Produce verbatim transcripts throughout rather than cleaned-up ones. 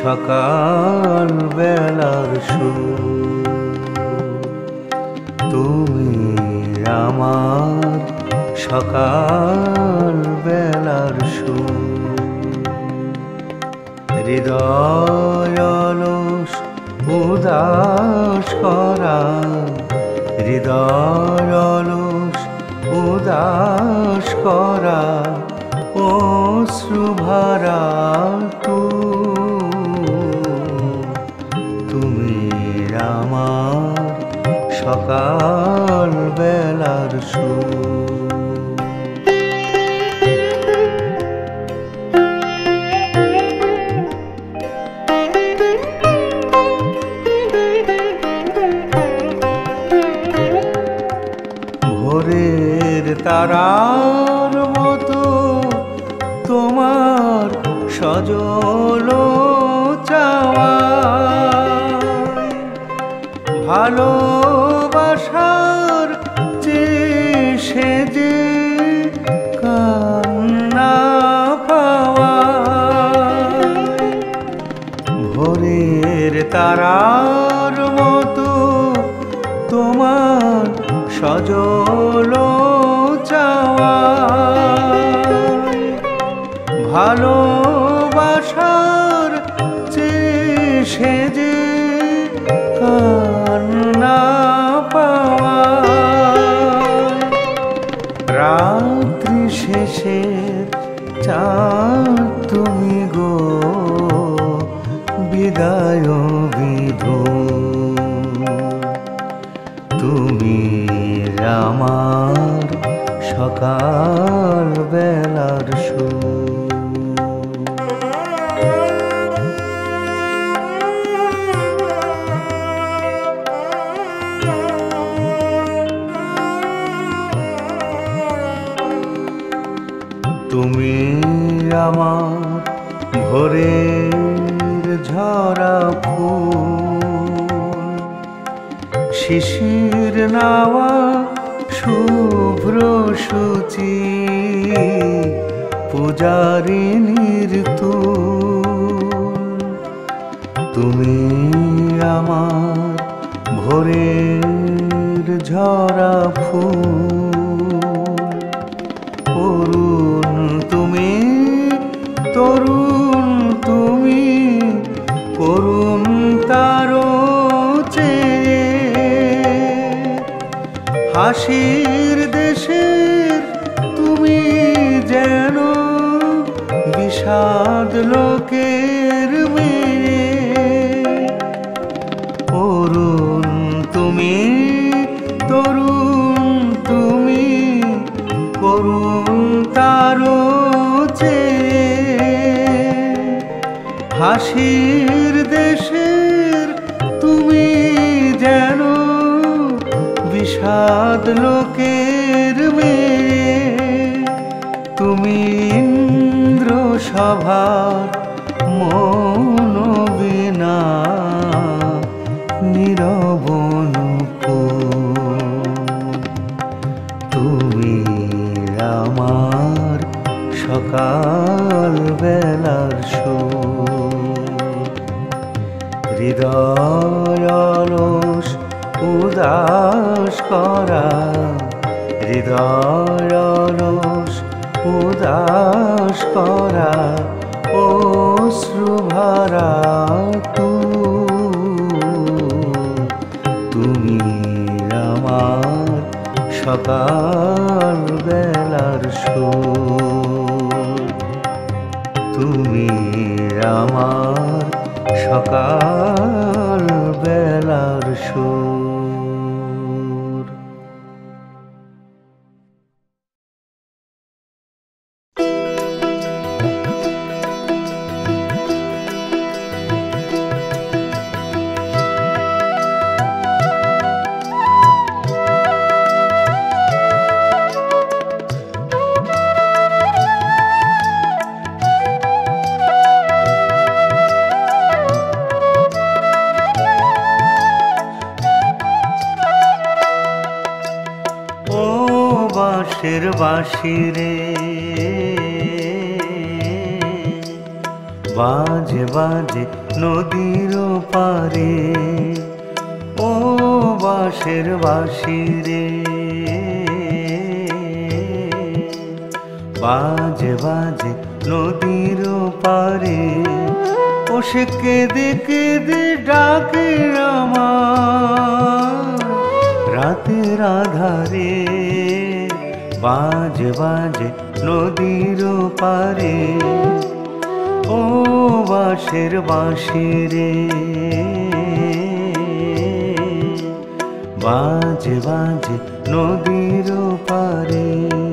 সকাল বেলার সুর তুমি আমার সকাল বেলার সুর হৃদয় অলস উদাস করা হৃদয় অলস উদাস করা অশ্রু ভরা তুমি আমার সকাল বেলার সুর ভোরের তারার মতো তোমার সজল চাওয়া ভালোবাসার চেয়ে যে কান্না পাওয়া ভোরের তারার মতো তোমার সজল চাওয়া ভালোবাসার চেয়ে যে কান্না পাওয়া রাত্রি শেষের চাঁদ তুমি গো বিদায় বিধু তুমি আমার সকাল বেলার সুর তুমি আমার ভোরের ঝরা ফুল শিশির নাওয়া শুভ্র সূচি পূজারিনীর তুল তুমি আমার ভোরের ঝরা ফুল অরুণ তুমি তরুণ তুমি করুণ তারো চেয়ে হাসির দেশের তুমি যেন বিষাদ লোকের মেয়ে অরুণ তুমি তরুণ তুমি করুণ তারো চেয়ে হাসির দেশের তুমি যেন বিষাদ লোকের মেয়ে তুমি ইন্দ্র সভার মন বিনা নীরব তুমি আমার সকাল বেলার সুর হৃদয় অলস উদাস করা হৃদয় অলস উদাস করা অশ্রু ভরা তুমি আমার সকাল বেলার সুর তুমি আমার সকাল বেলার সুর বাঁশের বাঁশিরে বাজে বাজে নদীর পারে ও বাঁশের বাঁশি রে বাজে বাজে নদীর পারে ও সে কেঁদে কেঁদে ডাকে আমার রাতের আধারে বাজে বাজে নদীর পারে ও বাঁশের বাঁশি রে বাজে বাজে নদীর পারে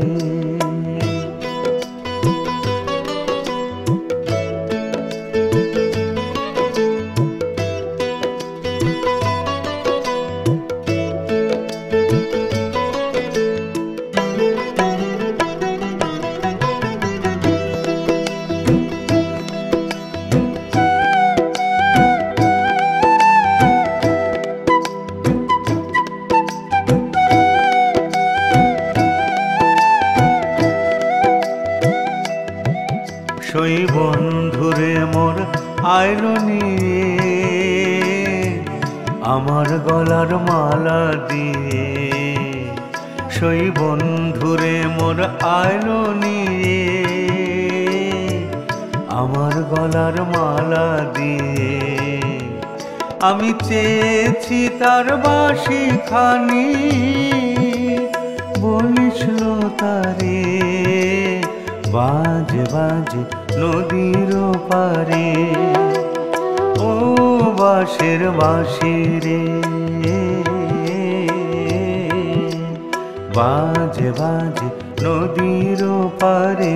সই বন্ধুরে মোর আইলো নিয়ে আমার গলার মালা দিয়ে সই বন্ধুরে মোর আইলো নিয়ে আমার গলার মালা দিয়ে আমি চেয়েছি তার বাঁশি খানি বলিছিল তারে বাজে বাজে নদীর পারে ও বাঁশের বাঁশি রে বাজে বাজে নদীর পারে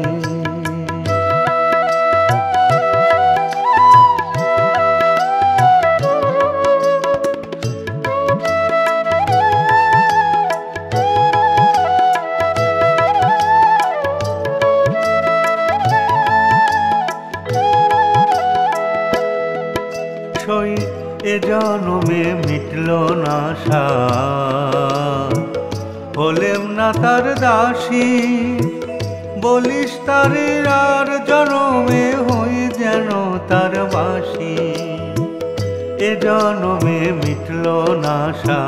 এ জন্মে মিটল না আশা হলেম না তার দাসী বলিস তারে আর জন্মে হই যেন তার বাঁশি এ জন্মে মিটল না আশা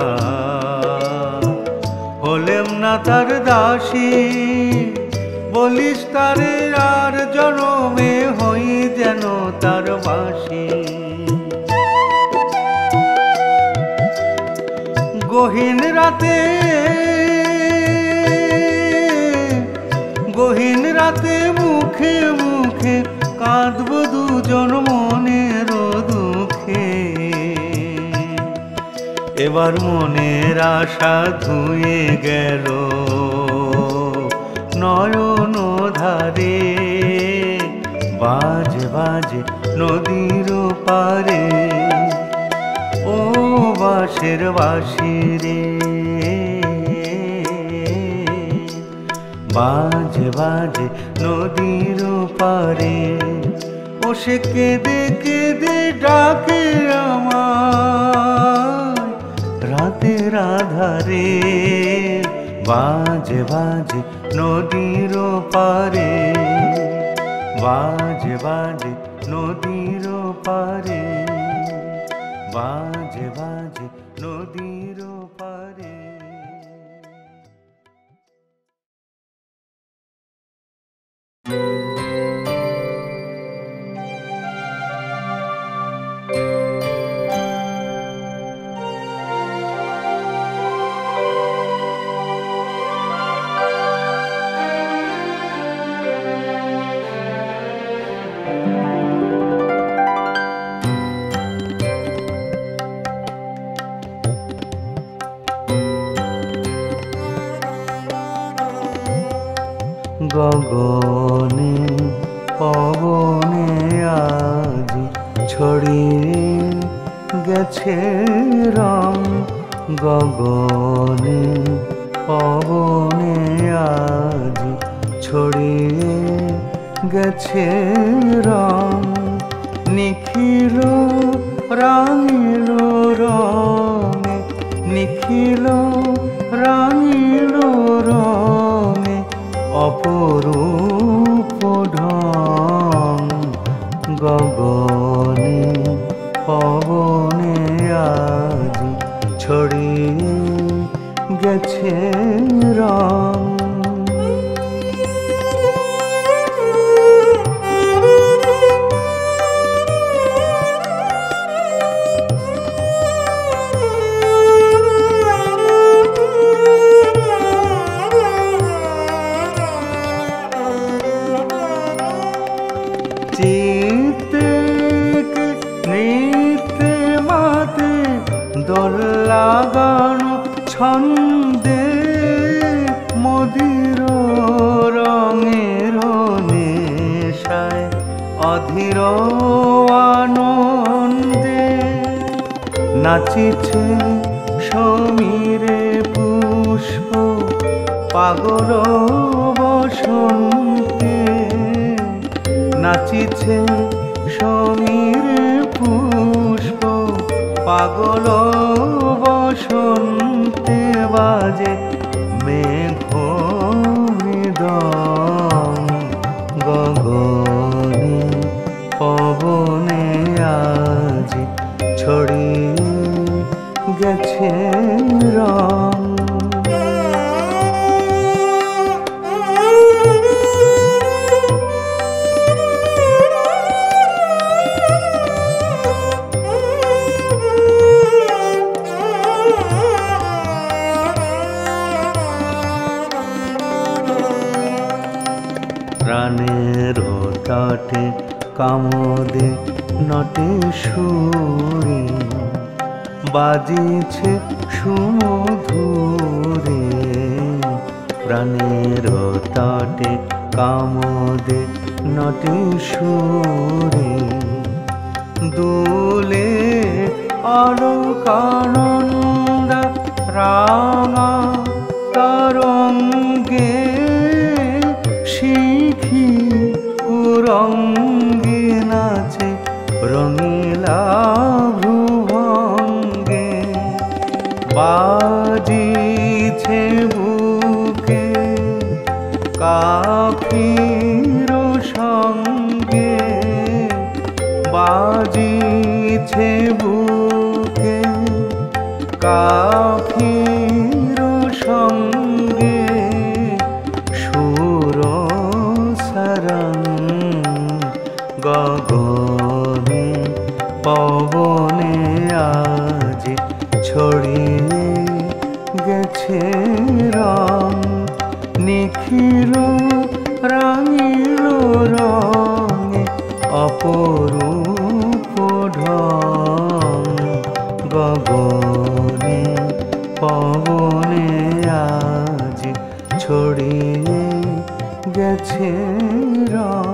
হলেম না তার দাসী বলিস তারে আর জন্মে হই যেন তার বাঁশি গহীন রাতে গহীন রাতে মুখে মুখে কাঁদব দুজন মনের দুঃখে এবার মনের আশা ধুয়ে গেল নয়ন ধারে বাজে বাজে নদীর পারে ও বাঁশের বাঁশি রে বাজে বাজে নদীর পারে ও সে কেঁদে কেঁদে ডাকে আমার রাতের আধারে বাজে বাজে নদীর পারে বাজে বাজে নদীর পারে বাজে বাজে নদীর পারে গগনে পবনে আজি ছড়িয়ে গেছে রং গগনে পবনে আজি ছড়িয়ে গেছে রং নিখিল রাঙিল রঙে নিখিল রাঙিল রঙে অপরূপ ঢং গগনে গেছে রং। দোল লাগানো ছন্দে মদির রঙের নেশায় অধীর আনন্দে নাচিছে সমীরে পুষ্প পাগল বসন্তে, নাচিছে সমীরে পুষ্প পাগল বসন্তে, বাজে মেঘ মৃদং গগনে পবনে আজি ছড়িয়ে গেছে রং। প্রাণের তটে কামদে নটে সুরে বাজিছে সুমধুরে, প্রাণের তটে কামদে নটে সুরে দুলে অলকানন্দা রাঙা তরঙ্গে শিখি উরঙ্গে নাচে রঙিলা ভ্রুভঙ্গে, বাজিছে বুকে কাফির সঙ্গে, বাজিছে বুকে কাফির সঙ্গে সুর সারং গগনে পবনে আজি ছড়িয়ে গেছে রং। নিখিল রাঙিল রঙে অপরূপ ঢং, গগনে পবনে আজি ছড়িয়ে গেছে রং।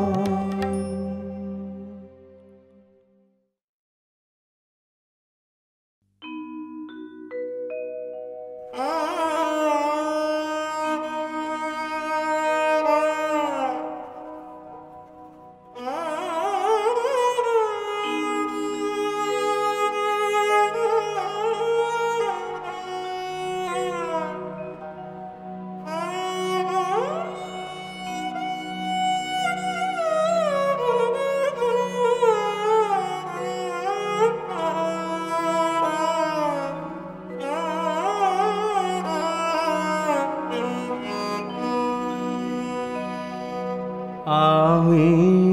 আমি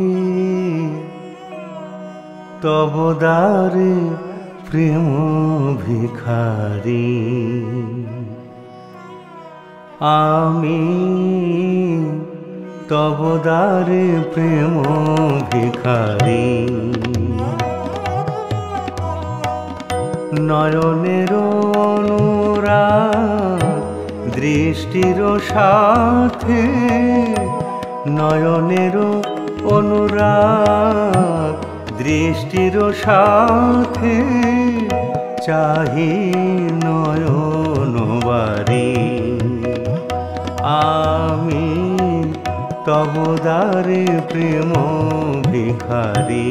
তব দ্বারে প্রেম ভিখারি, আমি তব দ্বারে প্রেম ভিখারি, নয়নের অনুরাগ দৃষ্টির সাথে, নয়নের অনুরাগ দৃষ্টির সাথে চাহি নয়ন বারি, আমি তব দ্বারে প্রেম ভিখারি।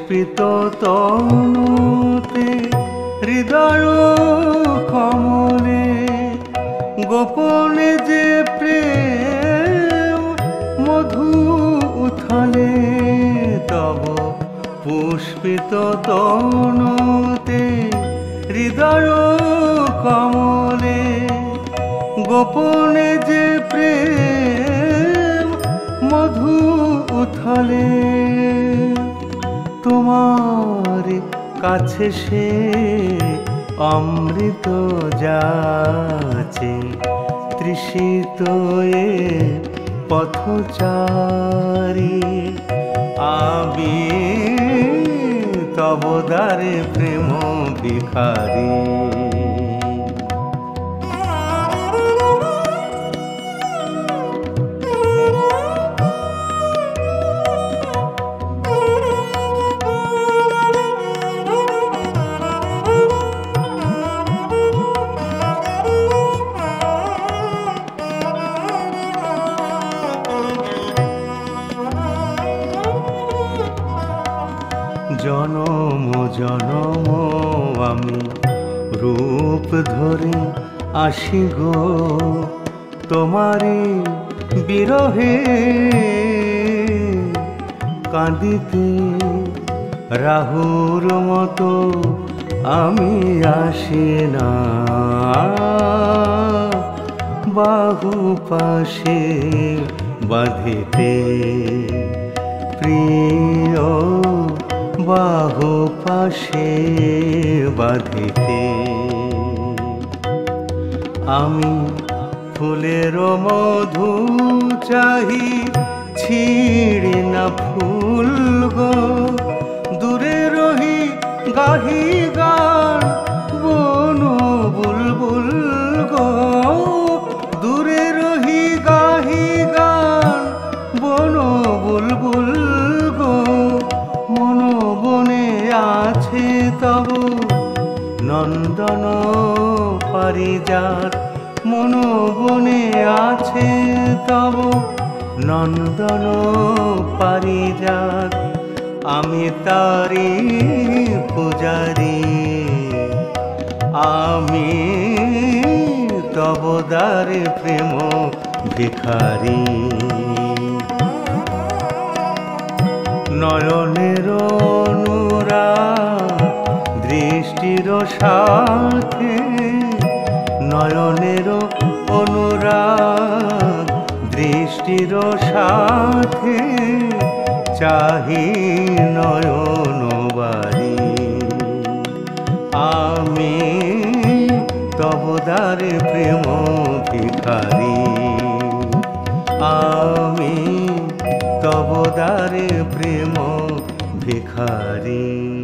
পুষ্পিত তনুতে হৃদয় কমলে গোপনে যে প্রেম মধু উথলে তব পুষ্পিত তনুতে হৃদয় কমলে গোপনে যে প্রেম মধু উথলে তোমার কাছে সে অমৃত যাচে তৃষিত এ পথচারী আমি তব দ্বারে প্রেম ভিখারী জনম জনম আমি রূপ ধরে আসি গো তোমারি বিরহে কাঁদিতে রাহুর মতো আমি আসি না বাহু পাশে বাঁধিতে প্রিয় বাহু পাশে বাঁধিতে আমি ফুলের মধু চাহি ছিঁড়ি না ফুল গো দূরে রহি গাহি গান বন বুলবুল গো দূরে রহি গাহি গান বন বুলবুল গো মন বনে আছে তব নন্দন পারিজাত মন বনে আছে তব নন্দন পারিজাত আমি তারি পূজারি আমি তব দ্বারে প্রেম ভিখারি নয়নের অনুরাগ দৃষ্টির সাথে নয়নের অনুরাগ দৃষ্টির সাথে চাহি নয়ন বাড়ি আমি তব দ্বারে প্রেম ভিখারি আমি তব দ্বারে প্রেম ভিখারি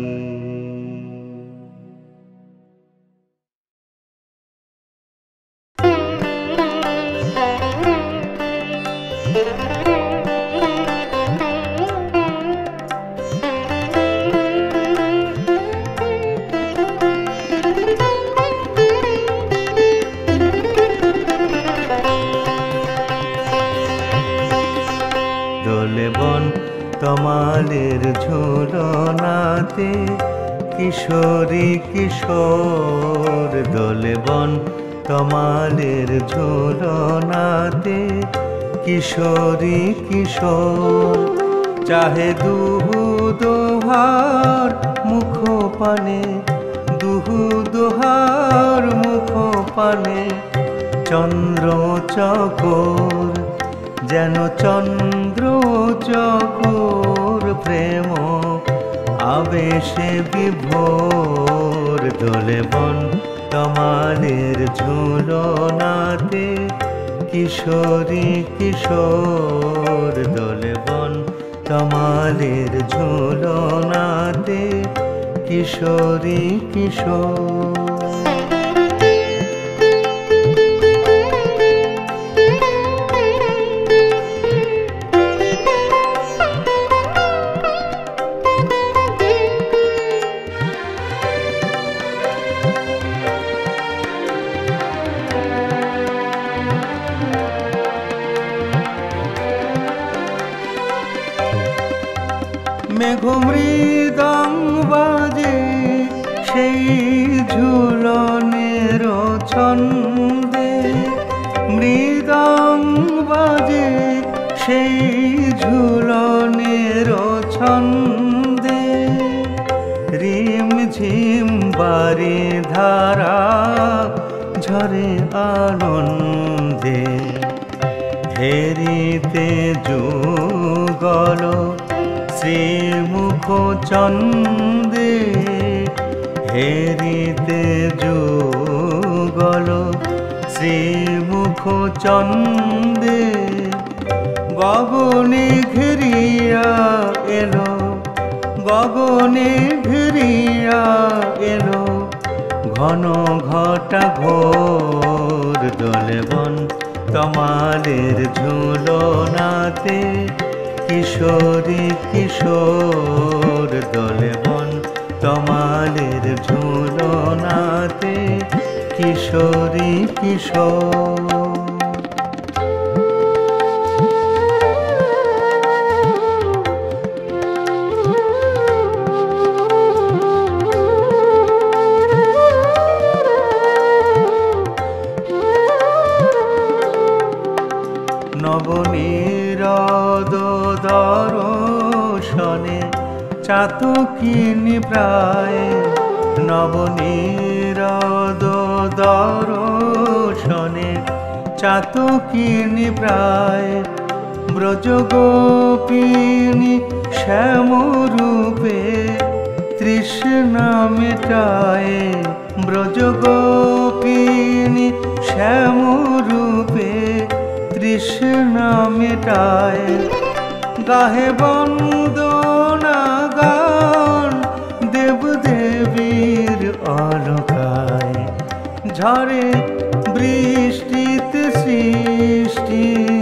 দোলে বন তমালের ঝুলনাতে কিশোরী কিশোর দোলে বন তমালের ঝুলনাতে কিশোরী কিশোর চাহে দুহু দোহার মুখ পানে দুহু দোহার মুখ পানে চন্দ্র চকোর যেন চন্দ্র চকোর প্রেম আবেশে বিভোর দোলে বন তমালের ঝুলনাতে কিশোরী কিশোর দোলে বন তমালের ঝুলনাতে কিশোরী কিশোর মেঘ মৃদা মৃদঙ্গ বাজে সেই ঝুলনের ছন্দে, রিম ঝিম বারি ধারা ঝরে আনন্দে। হেরিতে যুগল শ্রীমুখ চন্দে, হেরিতে যুগল শ্রীমুখ চন্দে। গগনে ঘেরিয়া এলো, গগনে ঘেরিয়া এলো ঘন ঘটা ঘোর। দোলে বন তমালের ঝুলনাতে কিশোরী কিশোর। দোলে বন তমালের ঝুলনাতে কিশোরী কিশোর। নবনীরদ দর্শনে চাতকিনী প্রায়, নবনীরদ দর্শনে চাতকিনী প্রায়। ব্রজগোপিনী শ্যামরূপে তৃষ্ণা মেটায়, ব্রজগোপিনী শ্যামরূপে তৃষ্ণা মেটায়। গাহে বন্দনা গান দেবদেবীর অলকায়, ঝরে বৃষ্টিতে সৃষ্টি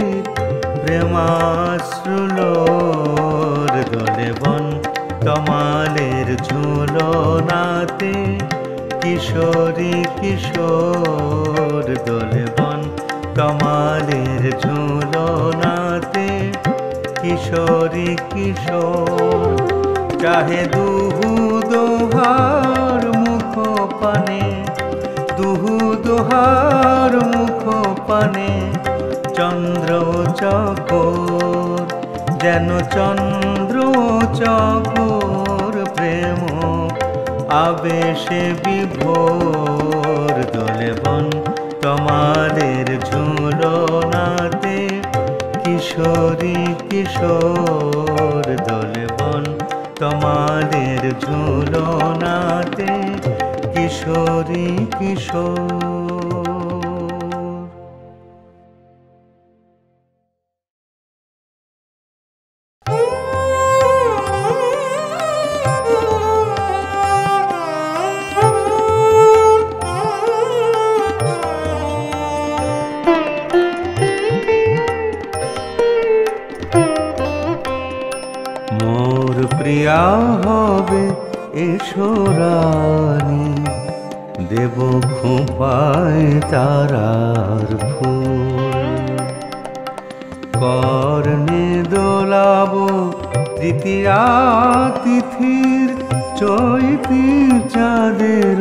প্রেমাশ্রুলোর। দোলে বন তমালের ঝুলনাতে কিশোরী কিশোর। দোলে বন তমালের ঝুলনাতে কিশোরী কিশোর। চাহে দুহু দোহার মুখ পানে, দুহু দোহার মুখ পানে চন্দ্র চকোর। যেন চন্দ্র চকোর প্রেম আবেশে বিভোর। দোলে বন তমালের ঝুলনাতে কিশোরী কিশোর। দোলে বন তমালের ঝুলনাতে কিশোরী কিশোর। প্রিয়া হবে এসো রানী, দেব খোঁপায় তারার ফুল। কর্ণে দোলাবো তৃতীয়া তিথির চৈতি চাঁদের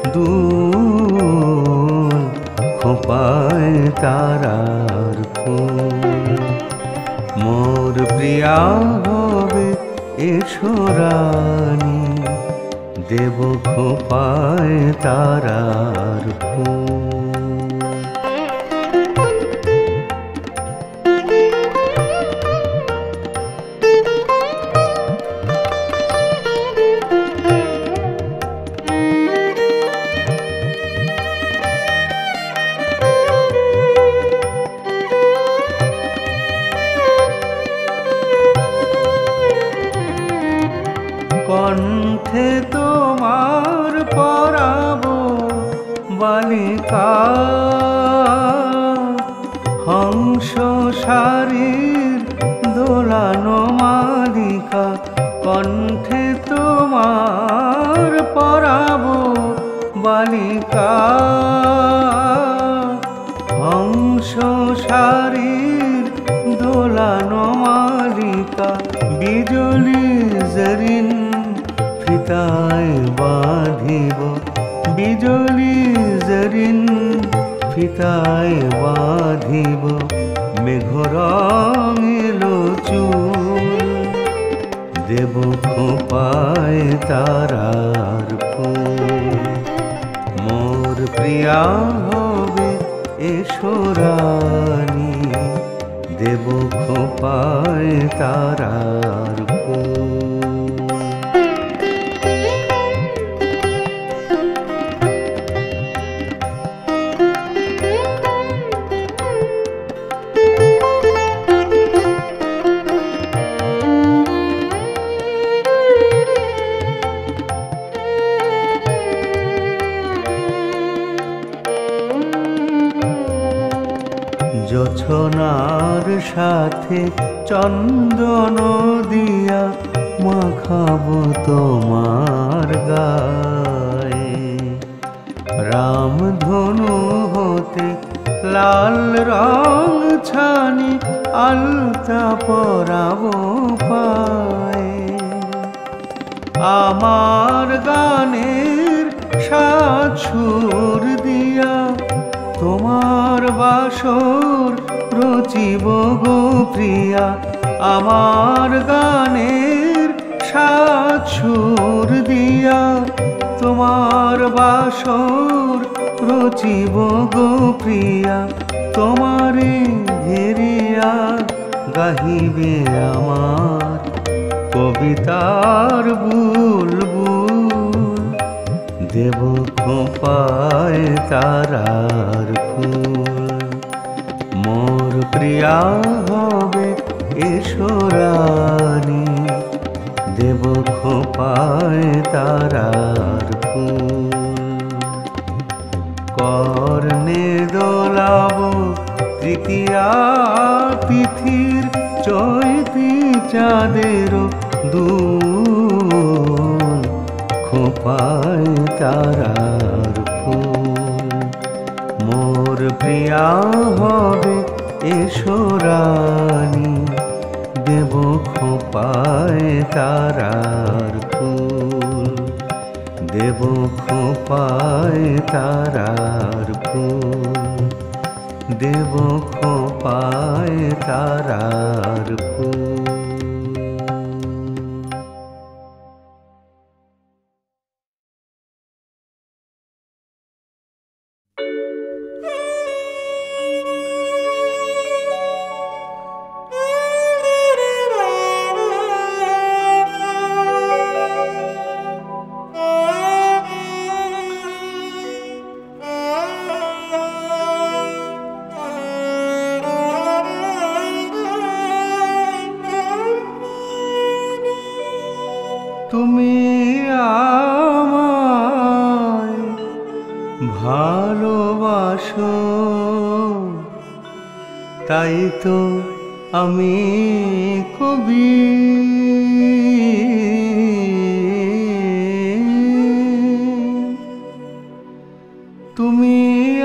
দুল। খোঁপায় তারার ফুল। মোর প্রিয়া হবে এসো রানী, দেব খোঁপায় তারার ফুল। কণ্ঠে তোমার পরাবো বালিকা, হংস শারীর দোলানো মালিকা। কণ্ঠে তোমার পরাবো বালিকা, হংস শারীর দোলানো মালিকা। বিজলি জরিন ফিতায় বাঁধিব, বিজলি জরিন ফিতায় বাঁধিব মেঘ রঙিলো চুল, দেব খোঁপায় তারার ফুল। মোর প্রিয়া হবে এসো রানী, দেব খোঁপায় তারার ফুল। জোছনার সাথে চন্দন দিয়া মাখাবো তোমার গায়ে, রামধনু হতে লাল রং ছানি আলতা পরাবো পায়ে। আমার গানের সাত সুর দিয়া তোমার বাসর রচিব গো প্রিয়া, আমার গানের সাত সুর দিয়া তোমার বাসর রচিব গো প্রিয়া। তোমারে ঘেরিয়া গাহিবে আমার কবিতার বুলবুল, দেব খোঁপায় তারার ফুল। মোর প্রিয়া হবে এসো রানী, দেব খোঁপায় তারার ফুল। কর্ণে দোলাব তৃতীয়া তিথির চৈতি চাঁদের দুল, খোঁপায় তারার ফুল। মোর প্রিয়া হবে এসো রানী, দেব খোঁপায় তারার ফুল, দেব খোঁপায় তারার ফুল, দেব খোঁপায় তারার ফুল। তুমি আমায় ভালোবাসো, তাই তো আমি কবি। তুমি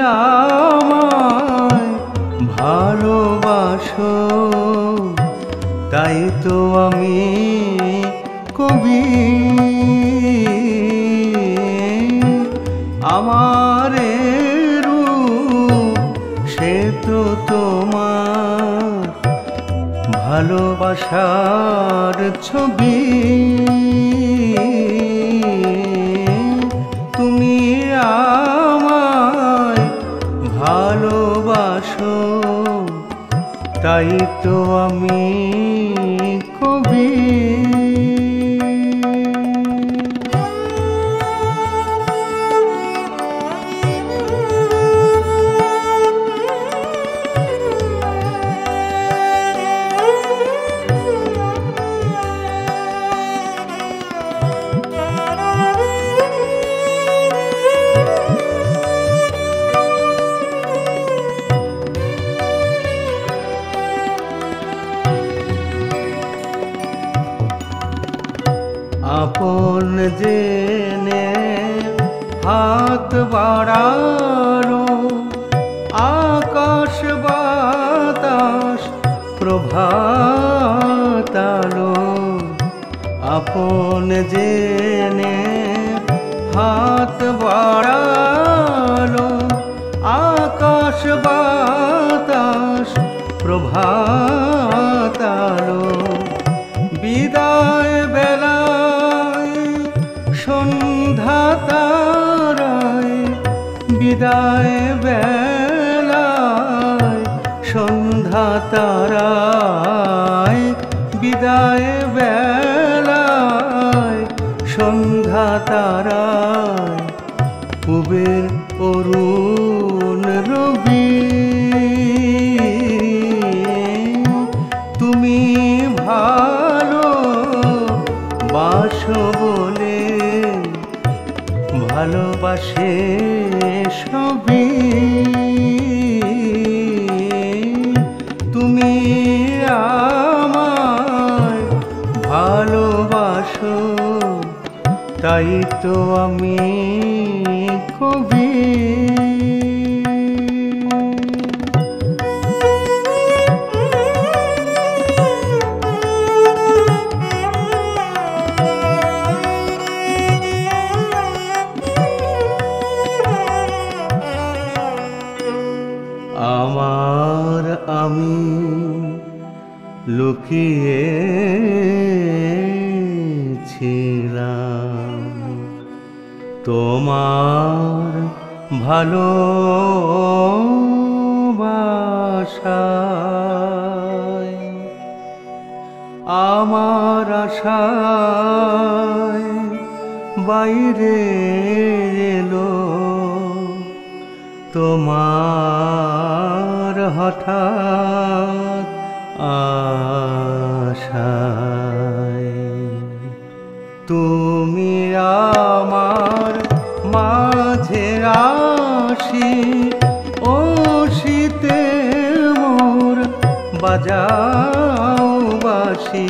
আমায় ভালোবাসো, তাই তো আমি কবি। আমার রূপ সে তো তোমার ভালোবাসার ছবি। তুমি আমায় ভালোবাসো, তাই তো আমি কবি। আপন জেনে হাত বাড়ালো, আকাশ বাতাস প্রভাতালো। আপন জেনে হাত বাড়ালো, আকাশ বাতাস প্রভাতালো বিদায় বেলায় সন্ধ্যা তারায় বিদায় বেলায় সন্ধ্যা তারায় বিদায় বেলায় সন্ধ্যা তারায় পূবের অরুণ রবি তুমি ভালো বাসো বলে ভালোবাসে সবই তুমি আমায় ভালোবাসো তাই তো আমি কবি আমার আমি লুকিয়ে ছিলাম তোমার ভালোবাসায় আমার আশায় বাইরে এলো তোমার হঠাৎ আশায় তুমি আমার মাঝে রাশি ও শীতে মোর বাজাও বাসি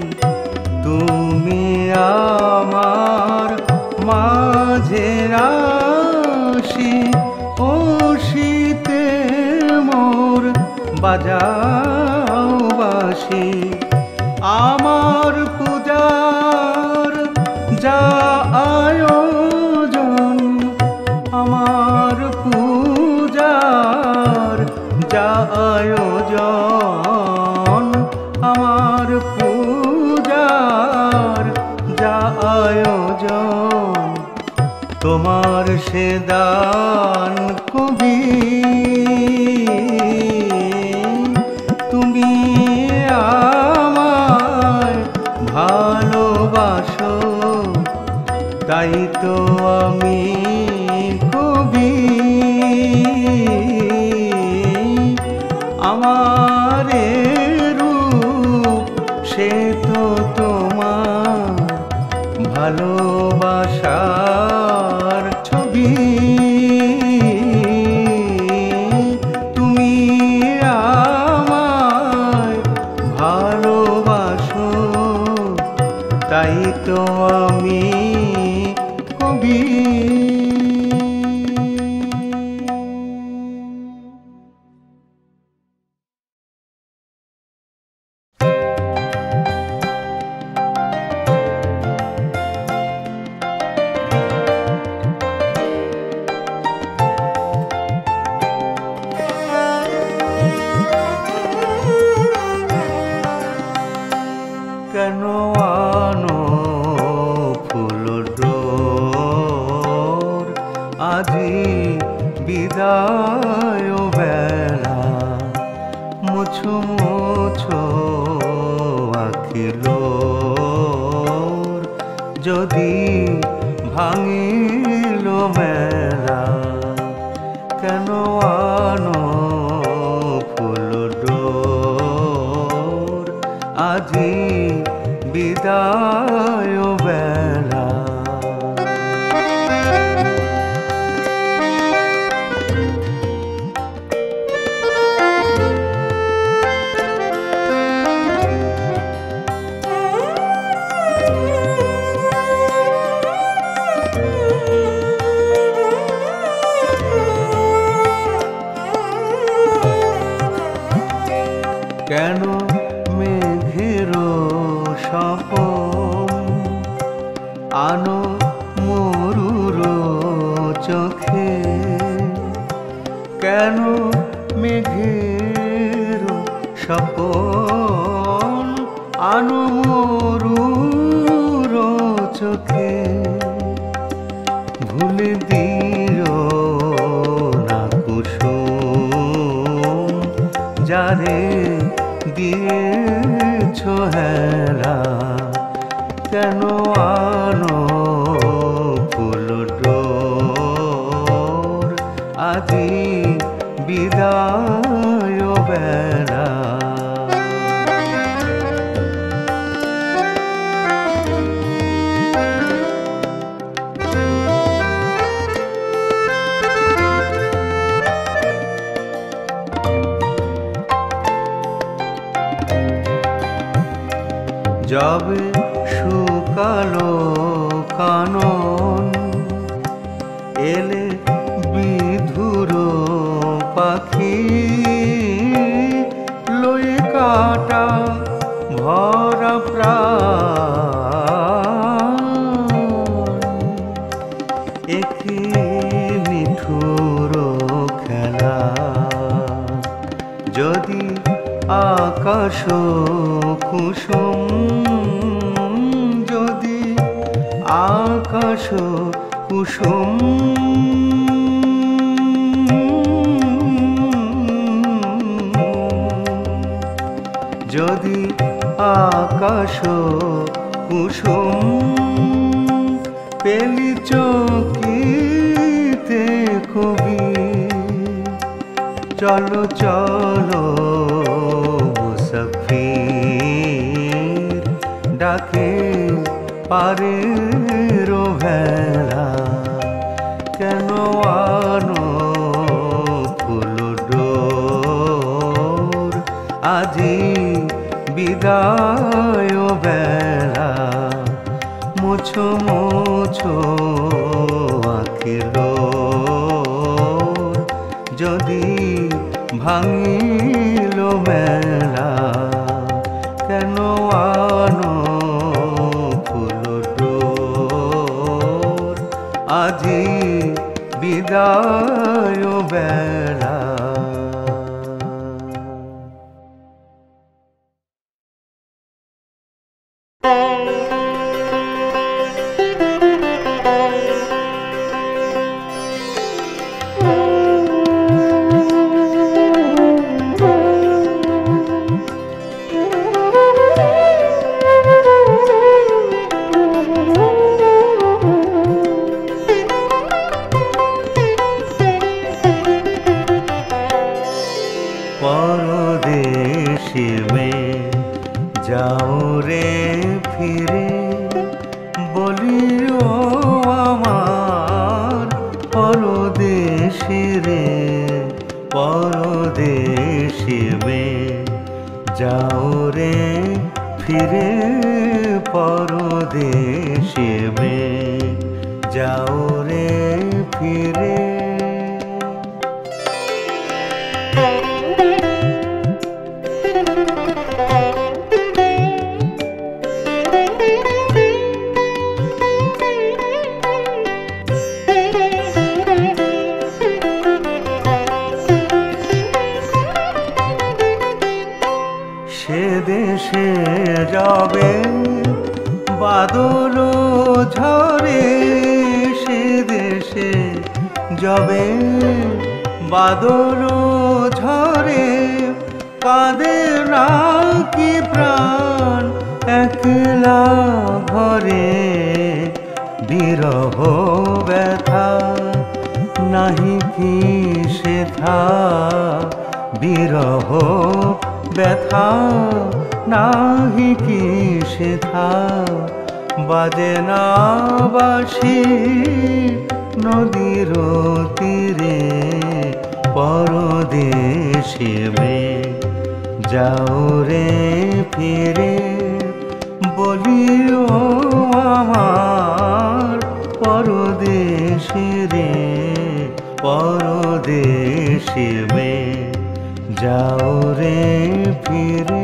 তুমি আমার মাঝে রাশি ও শীতে মোর বাজাও বাসি আমার পূজার যা আয়োজন আমার পূজার যা আয়োজন আমার পূজার যা আয়োজন তোমার সে দান কবি তুমি আমায় ভালোবাসো তাই তো আমি কবি আমার রূপ সে তো তোমার ভালোবাসার ছবি তুমি আমায় ভালোবাসো তাই তো আমি কবি কেনো আনো ফুলডোর আজি বিদায় বেলা মুছো মুছো আখিলোর যদি ভাঙিল মেলা কেনো আনো ফুলডোর আজি বিদায় বেলা কেন মেঘের স্বপন আনো মরুর চোখে কেন মেঘের স্বপন আনো মরুর চোখে ভুলে দিও না কুসুম যারে দিয়েছ হেলা কেন আনো ফুলডোর আজি বিদায় বেলা যাবে শুকালো কানন এলে বিধুর পাখি লই কাটা ভরা প্রাণ একি নিঠুর খেলা যদি আকাশ কুসুম যদি আকাশ কুসুম যদি আকাশ কুসুম পেলি চকিতে কবি চলো চলো মুসাফির ডাকে পারে ভেলা কেন আনো ফুলডোর আজি বিদায় বেলা মোছো মোছো আখিল যদি ভাঙিল মেলা কেন আনো ফুলডোর আজি বিদায় বেলা परदेशी में जाओरे फिरे बोलियो आमार परदेशी रे परदेशी में जाओरे फिरे परदेशी में जाओरे फिरे দেশে যাবে বাদল ঝরে সে দেশে যাবে বাদল ঝরে কাঁদে না কি প্রাণ একলা ঘরে বিরহ ব্যথা নাহি কি সেথা বিরহ ব্যথা নাহি কি সেথা বাজে না বাঁশি নদীর তীরে পরদেশে মেঘ যাও রে ফিরে বলিও আমার পরদেশে রে পরদেশে মেঘ যাও রে ফিরে।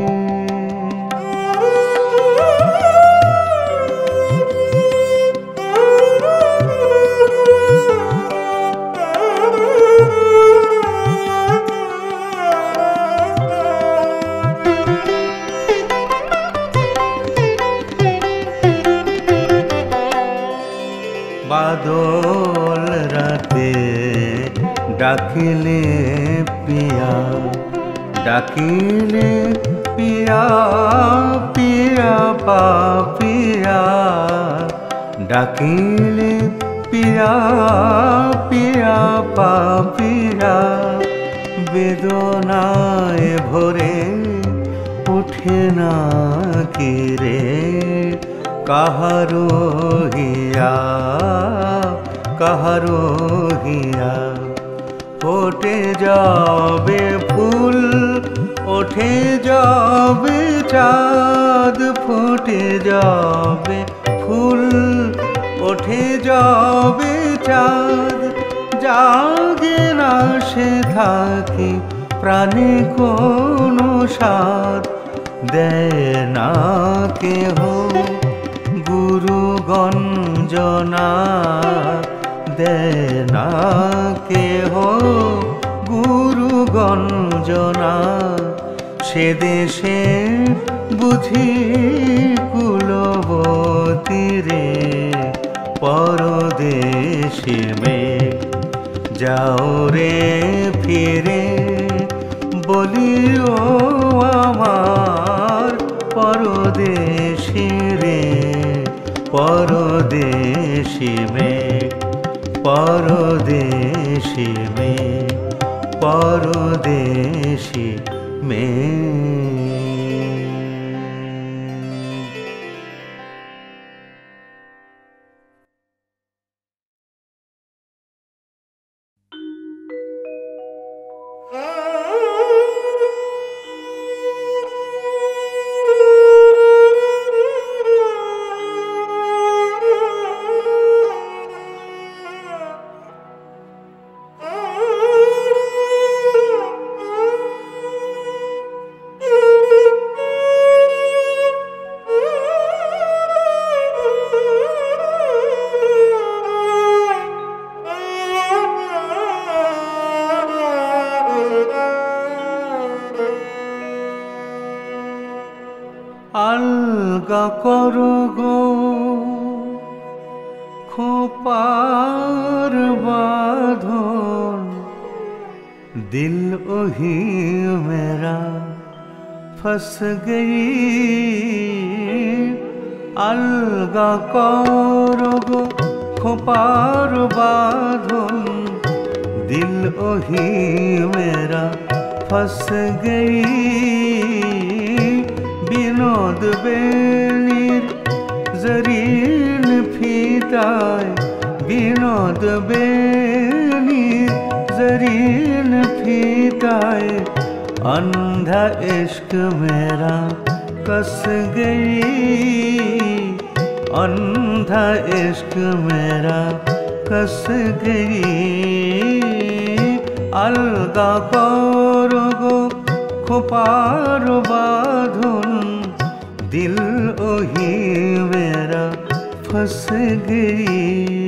ডাকিলে পিয়া ডাকিলে পিয়া পিয়া পা পিয়া ডাকিলে পিয়া পিয়া পা পিয়া বেদনায় ভরে ওঠে না কি রে কাহারো হিয়া কাহারো হিয়া ফোটে যাবে ফুল ওঠে যাবে চাঁদ ফুটে যাবে ফুল ওঠে যাবে চাঁদ জাগে না সে থাকি প্রাণে কোনো সাথ দেয় না কেহ গুরু গঞ্জনা দেয় না কেহ গুরু গঞ্জনা সে দেশে বুঝি কুলবতী রে পরদেশে মেঘ যাও রে ফিরে বলিও আমার পরদেশে রে পরদেশে মেঘ পরদেশে মেঘ পরদেশে মেঘ। Alga Koro Go खोपार बाँधन दिल वही मेरा फंस गई अलगा करो गो खोपार बाँधन दिल वही मेरा फंस गई विनोद बेनीर जरीन फीताय विनोद बेनीर जरीन फीताय अंधा इश्क मेरा कस गई अंधा इश्क मेरा कस गई अलगा करो गो खोपार बाँधन दिल वही मेरा फंस गई।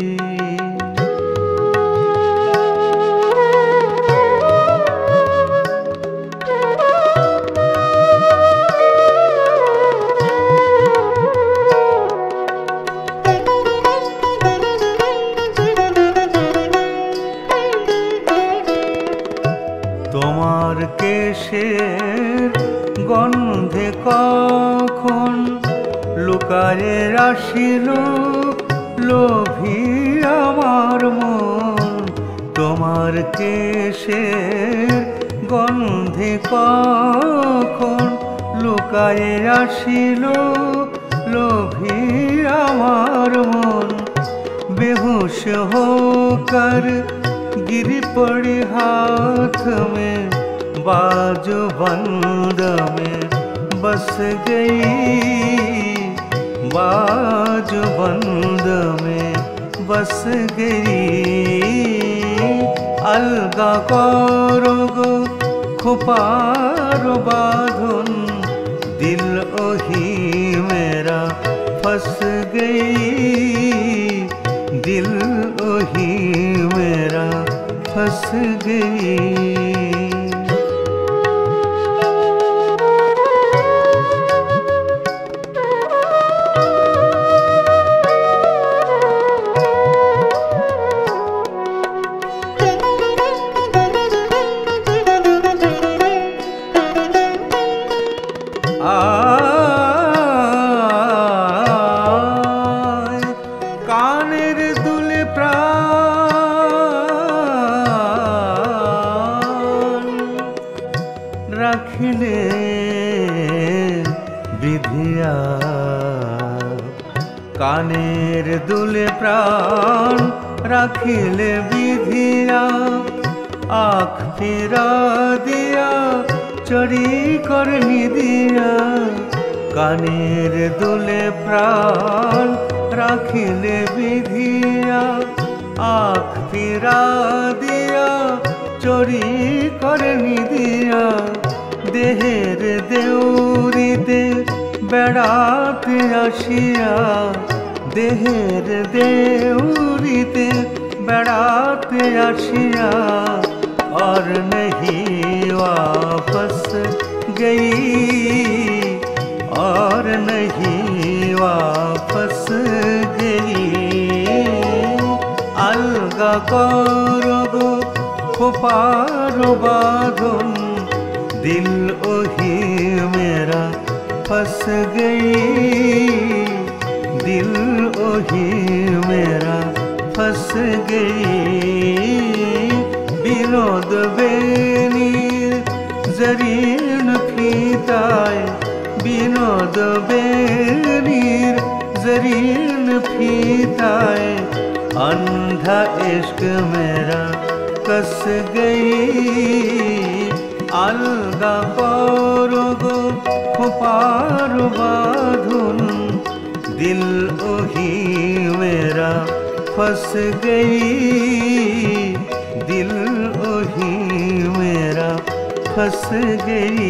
তোমার কেশের গন্ধে কখন লুকায়ে আসিল লোভী আমার মন তোমার কেশের গন্ধে কখন লুকায়ে আসিল লোভী আমার মন बेहोश होकर गिरी पड़ी हाथ में बाजू बंद में बस गई बाजू बंद में बस गई अलगा करो गो खोपारो बाँधन दिल वही मेरा फंस गई दिल वही मेरा फंस गई। আয় কানের দুলে প্রাণ রাখিলে বিধিয়া কানের দুলে প্রাণ রাখিলে বিধিয়া আখ ফিরা দিয়া চড়ি করনি দিয়া কানের দুলে প্রাণ রাখিলে বিধিয়া আখ ফিরা দিয়া চড়ি করনি দিয়া দেহের দেউরিতে বেড়াতে আসিয়া দেহের দেউরিতে বেড়াতে আসিয়া और नहीं वापस गई और नहीं वापस गई अलगा करो गो खोपारो बांधन दिल ओही मेरा फंस गई दिल ओही मेरा फंस गई বিনোদ বেনির জরিন ফিতায় বিনোদ বেনির জরিন ফিতায় अंधा इश्क मेरा कस गई अलगा करो गो खोपारो बांधन दिल ओही मेरा फंस गई दिल ओही मेरा फंस गई।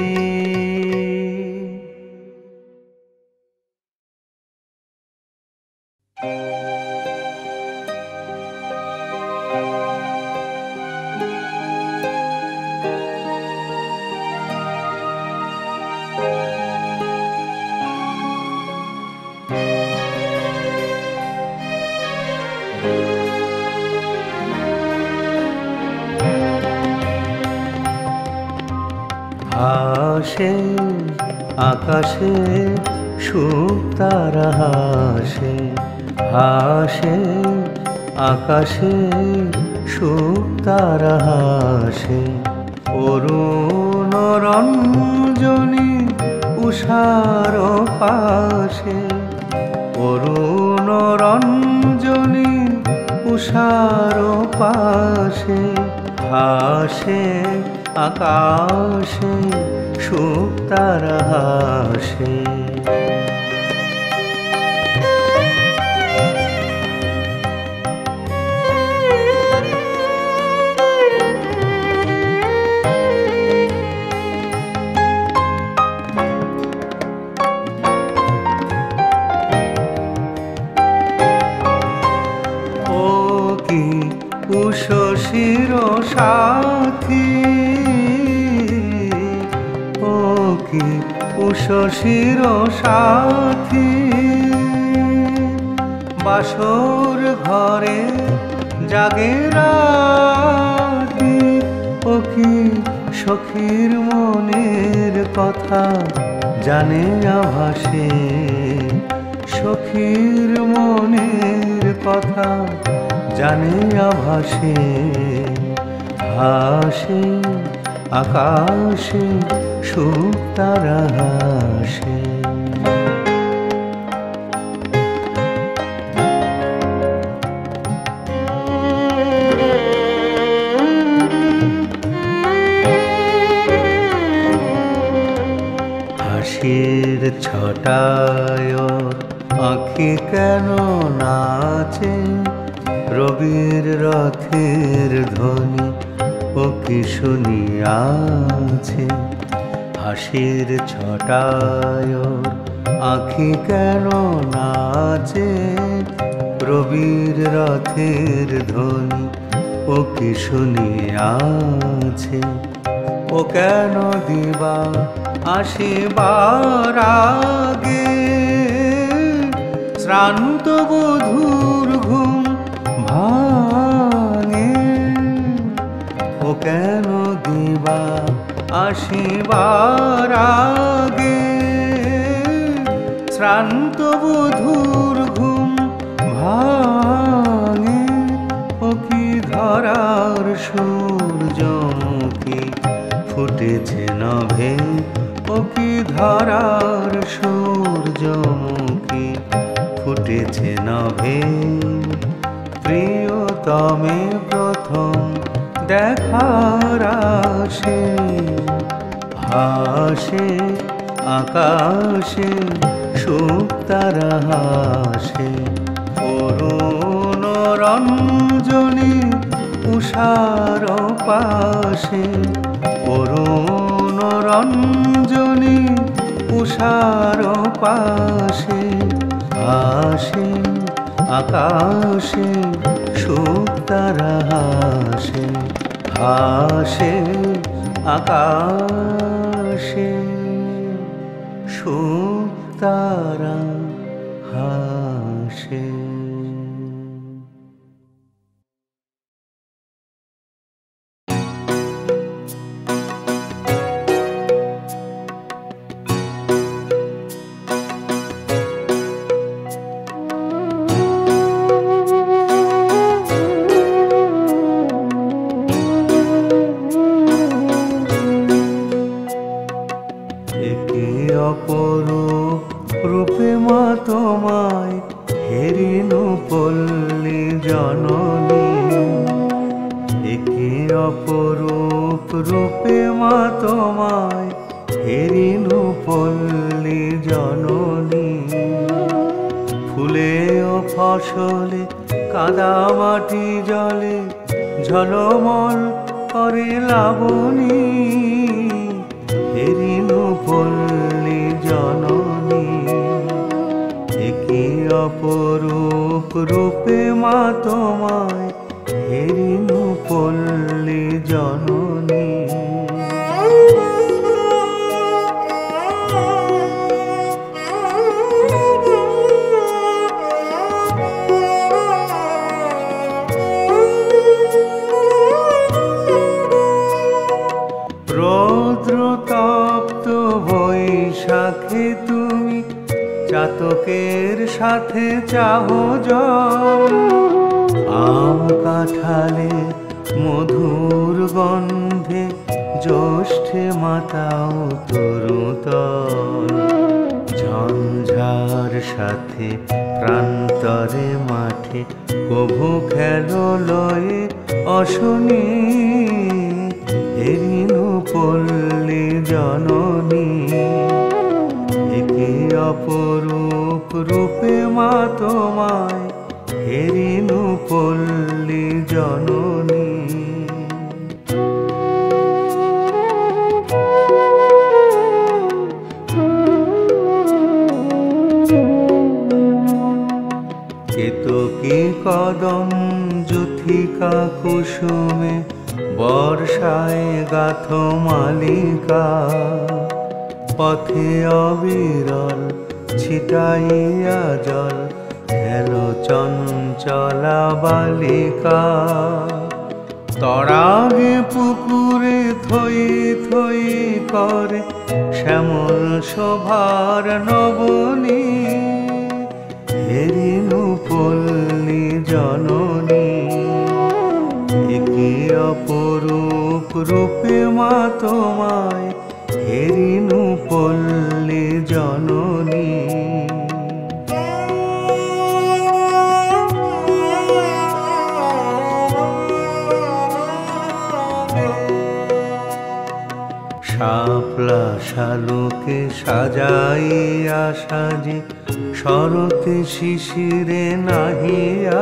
হাসে আকাশে শুকতারা হাসে হাসে আকাশে শুকতারা হাসে অরুণ রঞ্জনী উষার পাশে অরুণ রঞ্জনী উষার পাশে হাসে আকাশে শুকতারা হাসে ও কি উষশির সাথী কি উষশির সাথী বাসর ঘরে জাগে রাতি ও কি সখীর মনের কথা জানে আভাসে সখীর মনের কথা জানে আভাসে হাসে আকাশে শুকতারা হাসে হাসির ছটায় আঁখি কেন নাচে রবির রথের ধ্বনি ও কি শুনিয়াছে হাসির ছটায় আঁখি কেন নাচে রবির রথের ধ্বনি ও কি শুনিয়াছে ও কেন দিবা আসিবার আগে শ্রান্ত বধূর ঘুম ভাঙে ও কেন দিবা আসিবার আগে শ্রান্ত বধূর ঘুম ভাঙে ও কি ধরার সূর্যমুখী ফুটেছে নভে ও কি ধরার সূর্যমুখী ফুটেছে নভে প্রিয়তমে প্রথম দেখার আসে হাসে আকাশে শুকতারা হাসে অরুণ রঞ্জনী উষার পাশে অরুণ রঞ্জনী উষার পাশে হাসে আকাশে শুকতারা হাসে হাসে আকাশে শুকতারা হাসে। অপরূপ রূপে মা তোমায় হেরিনু পল্লী জননী একে অপরূপ রূপে মা তোমায় হেরিনু পল্লী জননী ফুলে ও ফসলে কাদা মাটি জলে ঝলমল করে লাবণী হেরিনু পল্লী জননী একে অপরূপ রূপে মা তোমায় হেরিনু পল্লী জননী রৌদ্রতপ্ত বৈশাখে তুমি চাতকের সাথে চাহো জল আম কাঁঠালে মধুর গন্ধে জ্যৈষ্ঠে মাতাও তরুতল ঝঞ্ঝার সাথে প্রান্তরে মাঠে কভু খেলো লয়ে অশনি হেরিনু পল্লী জননী একে অপরূপ রূপে মা তোমায় হেরিনু পল্লী জননী কেতকী কদম যুথিকা কুসুমে বর্ষায় গাথ মালিকা পথে অবিরল ছিটাইয়া জল খেলো চঞ্চলা বালিকা তরাগে পুকুরে থই থই করে শ্যামল শোভার নবনী হেরিনু পল্লী জননী একে অপরূপ রূপে মা তোমায় হেরিনু পল্লী জননী শাপলা শালুকে সাজাইয়া সাজে শরতে শিশিরে নাহিয়া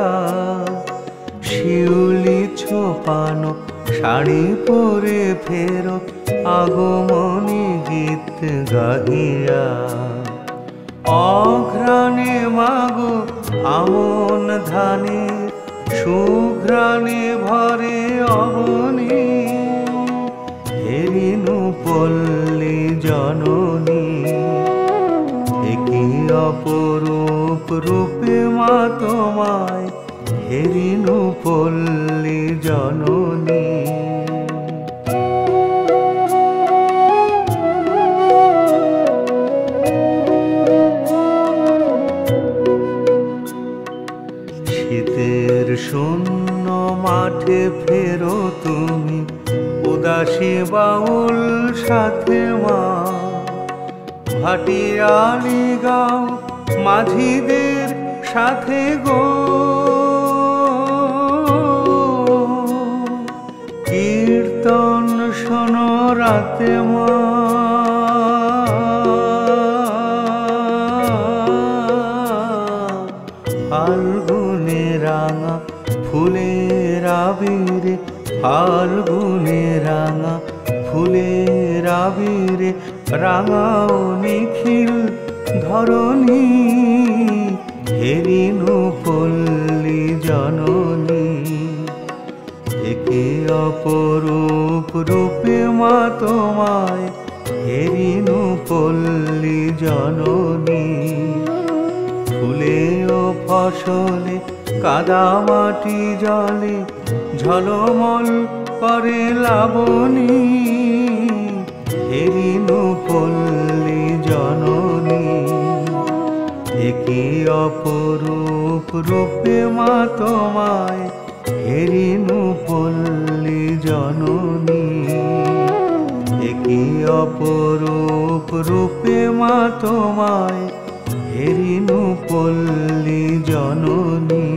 শিউলি ছোপানো শাড়ি পরে ফেরো আগমনী গীত গাহিয়া অঘ্রাণে মাগো আমন ধানে সুঘ্রাণে ভরে অবনী হেরিনু পল্লী জননী একে অপরূপ রূপে মা তোমায় হেরিনু পল্লী জননী মাঠে ফেরো তুমি উদাসী বাউল সাথে মা ভাটিয়ালি গাও মাঝিদের সাথে গো কীর্তন শোনো রাতে মা ফাল্গুনে রাঙা ফুলের আবিরে ফাল্গুনে রাঙা ফুলের আবিরে রাঙাও নিখিল ধরণী হেরিনু পল্লী জননী একে অপরূপ রূপে মা তোমায় হেরিনু পল্লী জননী ফুলে ও ফসলে কাদা মাটি জলে ঝলমল করে লাবণী হেরিনু পল্লী জননী একে অপরূপ রূপে মা তোমায় হেরিনু পল্লী জননী একে অপরূপ রূপে মা তোমায় হেরিনু পল্লী জননী।